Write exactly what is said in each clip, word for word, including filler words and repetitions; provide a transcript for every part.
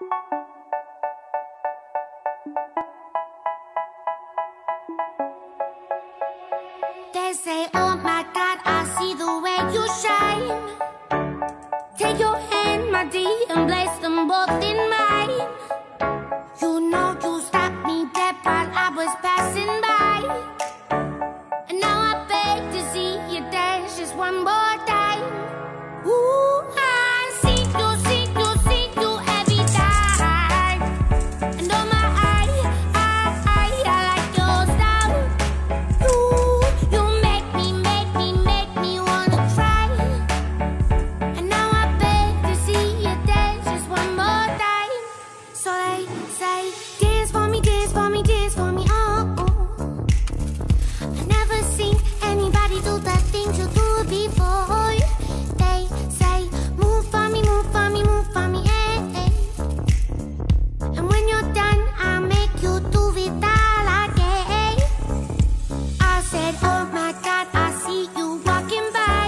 They say, oh my God, I see the way you shine. Take your hand, my dear, and place them both in mine. You know you stopped me dead while I was passing by. And now I beg to see you dance just one more time. Ooh, I see you, see you, see you every time. And oh my, I, I, I, I like your style. You, you make me, make me, make me wanna try. And now I beg to see you dance just one more time. So they say, dance for me, dance for me, dance for me, oh, oh. I never seen anybody do the things you do before. They say, move for me, move for me, move for me, eh, eh. And when you're done, I'll make you do it all again. I said, oh my God, I see you walking by.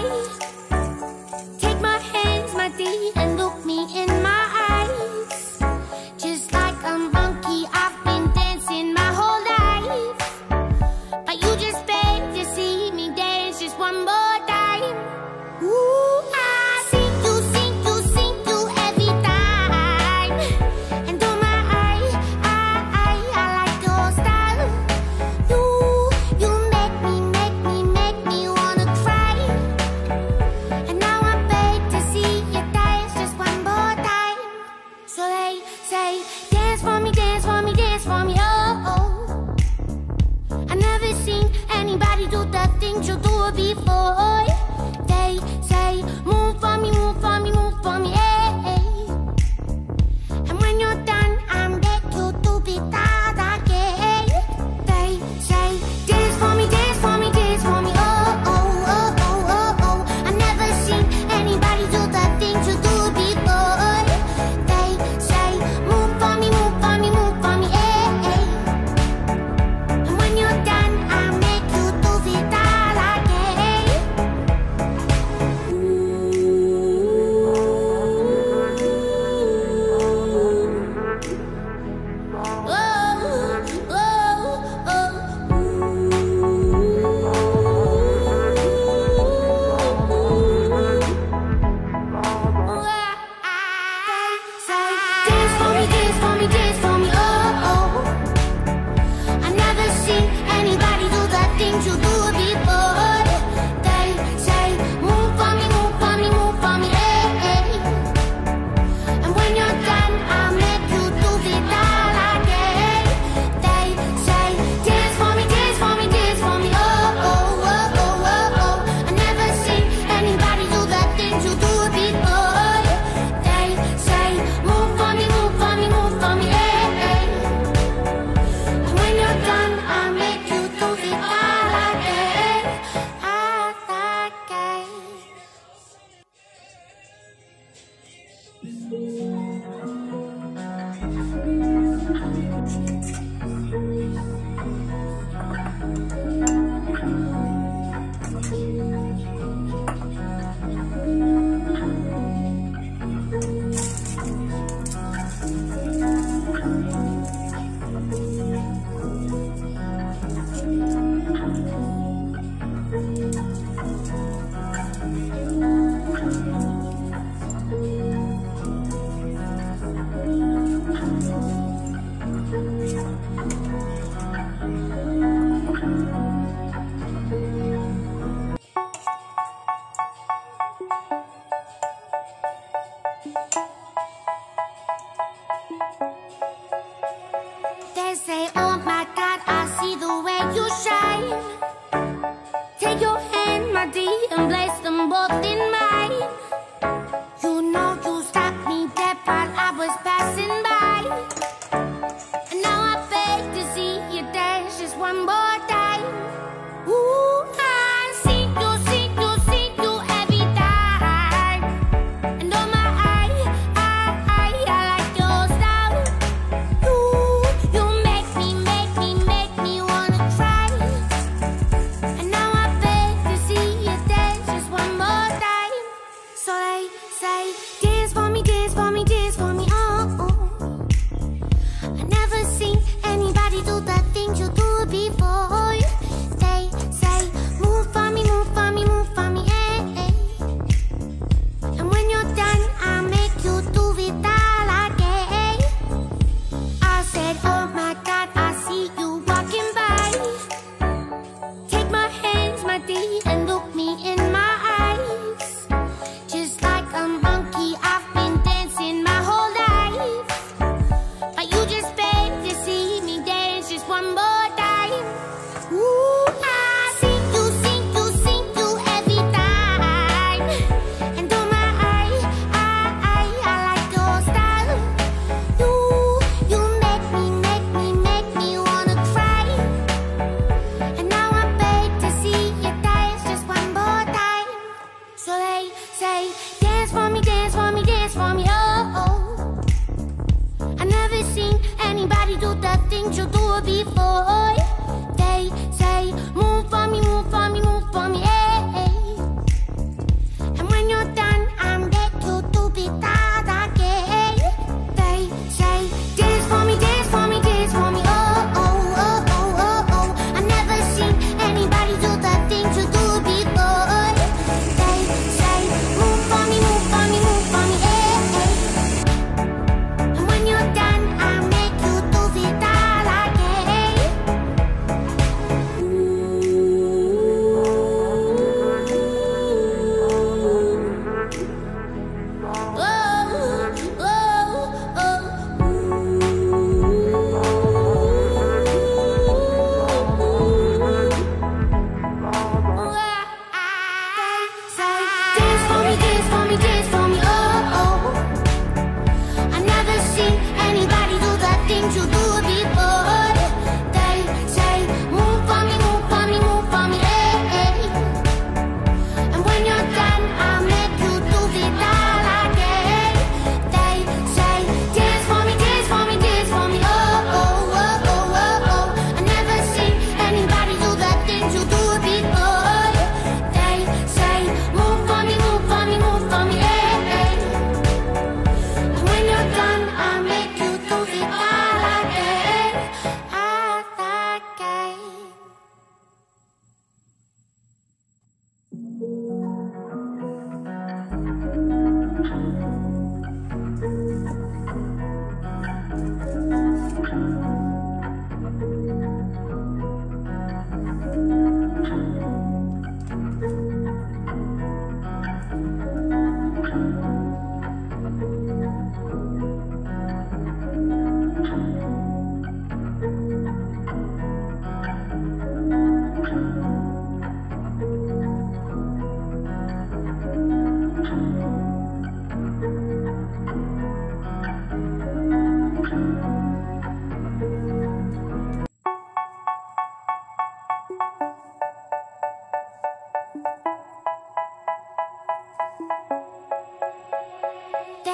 Take my hands, my dear, and look me in my eyes. Just like a monkey, I've been dancing my whole life. But you just beg to see me dance just one more time. Ooh, I see you, see you, see you every time. And oh my, I, I, I, I like your style. You, you make me, make me, make me wanna cry. And now I beg to see you dance just one more time. So they say, dance for me, dance for me, dance for me, oh, oh. I never seen anybody do the things you do before. They say, move for me, move for me, move for me, eh, eh. And when you're done, I'll make you do it all again. They say, dance for me, dance for me, dance for me, oh, oh, oh, oh, oh, oh. I never seen anybody do the things you do before. They say, move for me, move for me, move for me, eh, eh. And when you're done, I'll make you do it all again. Dance for me, dance for me, dance for me, oh, oh. I never seen anybody do the things you do before. They say, move for me, move for me, move for me, eh, eh. And when you're done, I'll make you do it all again. They say, dance for me, dance for me, dance for me, oh, oh, oh, oh, oh, oh. I never seen anybody do the things you do before. They say, move for me, move for me, move for me, eh, eh. And when you're done, I'll make you do it all again, all again. They say, oh my God, I see the way you shine. Take your hand, my dear, and place them both in mine. You know you stopped me dead while I was passing by. And now I beg to see you dance just one more time. Ooh, I see you, see you, see you every time. And oh my, I, I, I, I like your style. You, you make me, make me, make me wanna try.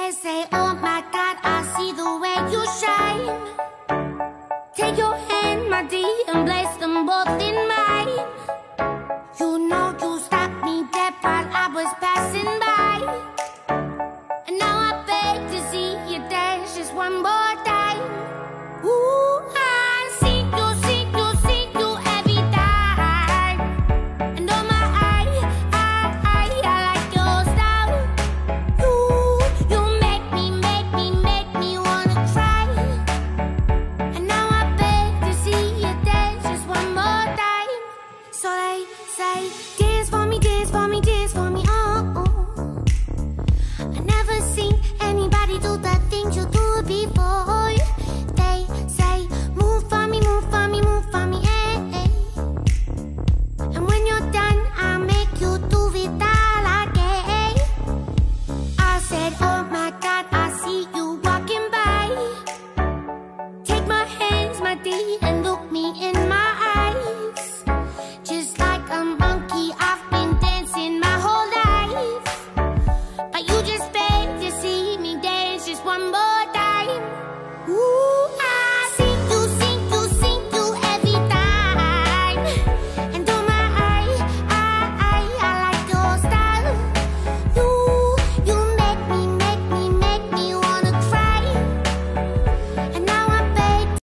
They say, oh my God, I see the way you shine. Take your hand, my dear, and place them both in mine. You know you stopped me dead while I was passing by. And now I beg to see you dance just one more time. Ooh, I see you, see you, see you every time. And oh my, I, I, I, I like your style. You, you make me, make me, make me wanna try. And now I beg to see you dance just one more time. So they say, dance for me, dance for me, dance for me, oh, oh. I never seen anybody do that.